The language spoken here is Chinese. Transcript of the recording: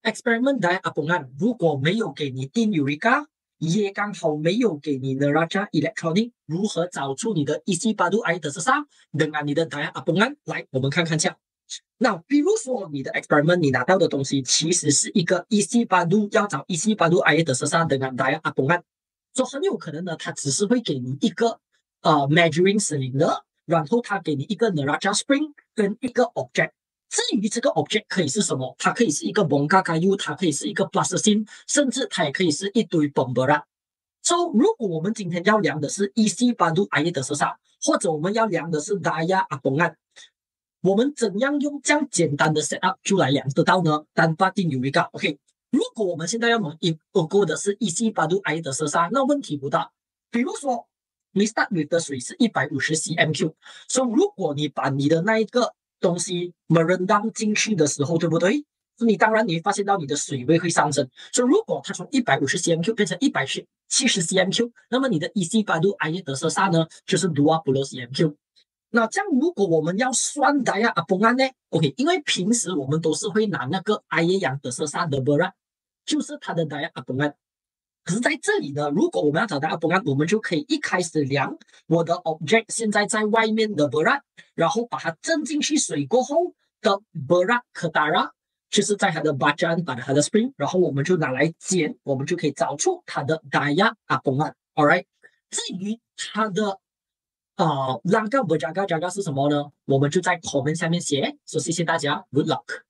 experiment daya apungan 如果没有给你 tin Eureka， 也刚好没有给你的 Neraca Electronic， 如何找出你的 isi padu air tersesat dengan 你的 daya apungan？ 来，我们看看下。那比如说你的 experiment 你拿到的东西其实是一个 isi padu， 要找 isi padu air tersesat dengan daya apungan， 所以很有可能呢，它只是会给你一个measuring cylinder， 然后它给你一个 Neraca spring 跟一个 object。至于这个 object 可以是什么，它可以是一个 bongkar kayu， 它可以是一个 plasticine， 甚至它也可以是一堆 pemberat。So， 如果我们今天要量的是 isi padu air tersesat， 或者我们要量的是 daya apungan， 我们怎样用这样简单的 setup 就来量得到呢？单把定有一个 OK。如果我们现在要过的是 isi padu air tersesat， 那问题不大。比如说，你 start with 的水是150 cm3， 所以如果你把你的那一个东西 merendam 进去的时候，对不对？你当然你会发现到你的水位会上升。所以如果它从150 cm3 变成170 cm3， 那么你的 isi padu air tersesat 呢就是20 cm3。那这样如果我们要算 daya apungan 呢 ？OK， 因为平时我们都是会拿那个 air yang tersesat的 berat， 就是它的 daya apungan。可是在这里呢，如果我们要找 daya apungan， 我们就可以一开始量我的 object 现在在外面的 berat， 然后把它蒸进去水过后的 berat ketara， 就是在它的 bajan 把它的 spring， 然后我们就拿来减，我们就可以找出它的 daya apungan。Alright， 至于它的langkah berjaga-jaga 是什么呢？我们就在 comment 下面写。所以谢谢大家 ，Good luck。